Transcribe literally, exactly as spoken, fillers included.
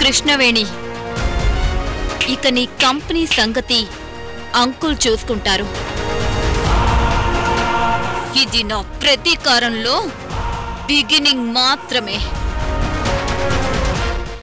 కృష్ణవేణి, ఇక నీ కంపెనీ సంగతి అంకుల్ చూసుకుంటారు. ఇది నా ప్రతీకారంలో బిగినింగ్ మాత్రమే.